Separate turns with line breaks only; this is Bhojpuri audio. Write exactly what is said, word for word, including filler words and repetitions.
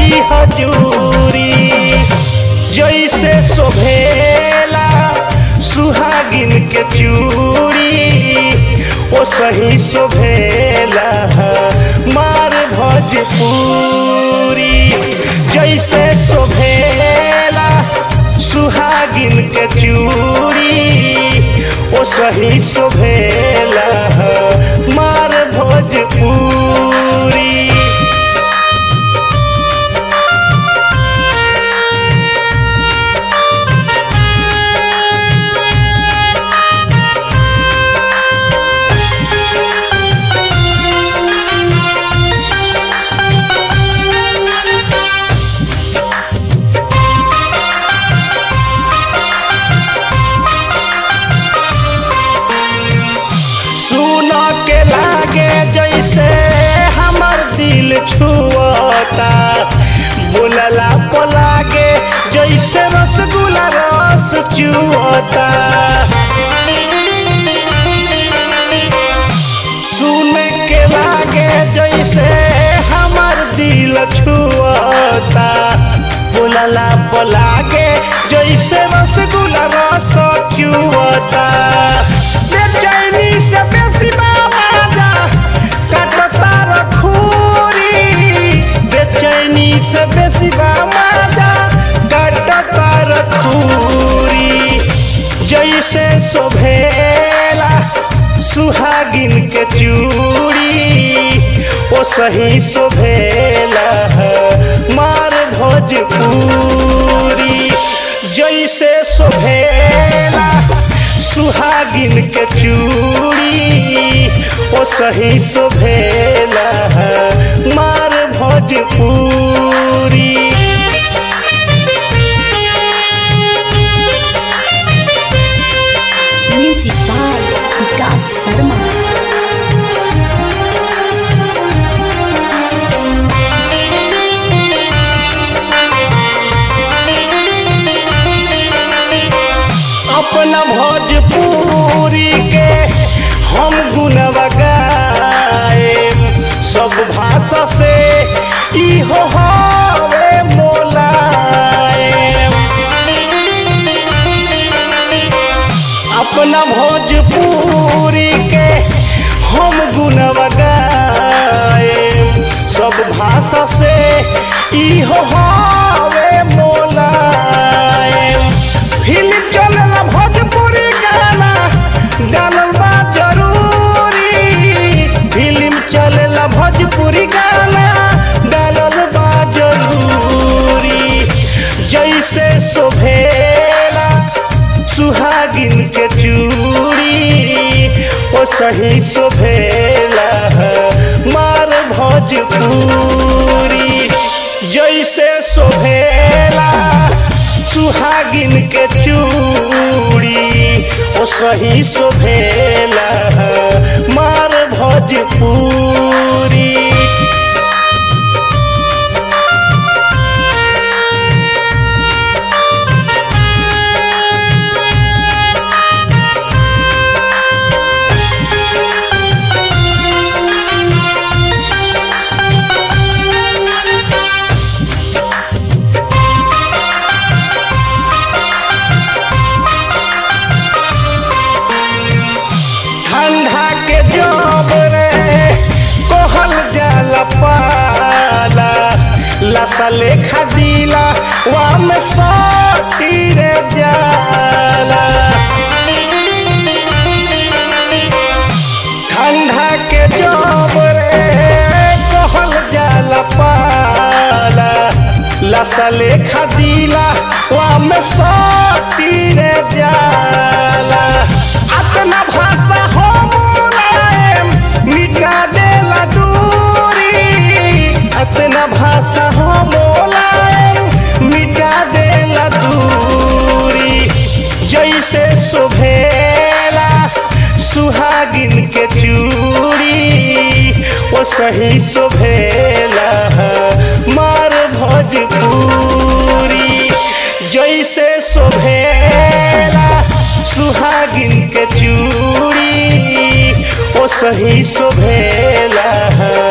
हजूरी जैसे शोभेला सुहागिन के चूड़ी ओ सही शोभेला मार भोजपुरी जैसे शोभेला सुहागिन के चूड़ी ओ सही शोभेला मार भोजपुरी। छुअता बोलला पलागे जैसे रसगुल्ला रस चुअता सुन के लागे जैसे हमार दिल छुअता बोलला पलागे जैसे रसगुल्ला रस चुअता बेचैनी से बेसी बाजा काटता रखूरी बेचैनी से बेसी बाजा काटता रखूरी जैसे शोभेला सुहागिन के चूड़ी ओ सही शोभेला मार भोजपुरी जैसे शोभेला सुहागिन के चूड़ी ओ सही शोभेला मार भोजपुरी।
Music by Vikas Sharma.
अपना भोजपुरी के हम गुणवा गाए सब भाषा से इहो हवे मोलाए अपना भोजपुरी के हम गुणवा गाए सब भाषा से इहो हवे मोलाए फिल्म चलला भोजपुरी गाना गानल बा जरूरी फिल्म चलला भोजपुरी गाना गानल बा जरूरी जैसे शोभेला सुहागिन के चूड़ी ओ सही शोभेला मार भोजपुरी जैसे शोभेला सुहागिन के चूड़ी ओ सही शोभेला मार भोजपुरी। ठंडा के जब रे कोहल जाला पाला लसा लेखा दिला वाम सोटी रे जाला ठंडा के जब रे कोहल जाला पाला लसा लेखा दिला वाम सोटी रे जाला अपना भाषा हो मुलायम मिटा देला दूरी अपना भाषा हो मुलायम मिटा देला दूरी जैसे शोभेला सुहागिन के चूड़ी ओ सही शोभेला मार भोजपुरी जैसे शोभेला सुहागिन के चूड़ी ओ सही शोभेला